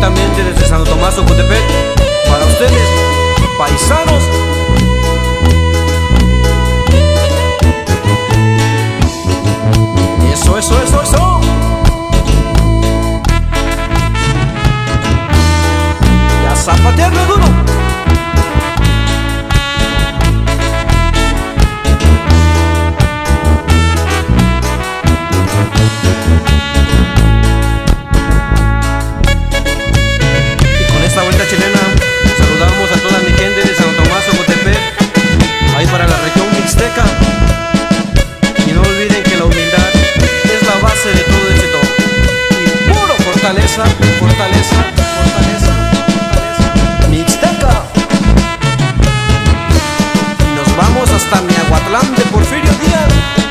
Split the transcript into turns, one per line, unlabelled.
directamente desde Santo Tomás, Ocotepec, para ustedes, paisanos. Eso, eso, eso, eso. Y a zapatearle duro. Chilena, saludamos a toda mi gente de Santo Tomás, Ocotepec, ahí para la región mixteca. Y no olviden que la humildad es la base de todo éxito. Y puro fortaleza, fortaleza, fortaleza, fortaleza mixteca. Y nos vamos hasta Miahuatlán de Porfirio Díaz.